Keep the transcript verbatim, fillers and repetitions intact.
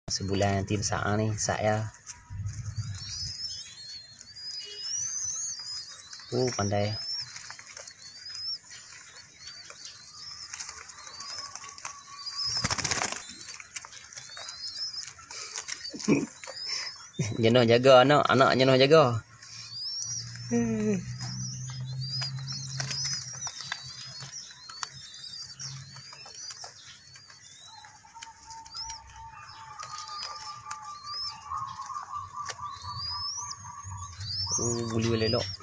Sebulan nanti besar ni saya. Oh pandai. Jenuh jaga anak, anak jenuh jaga. Hmm. Oh, buli elok.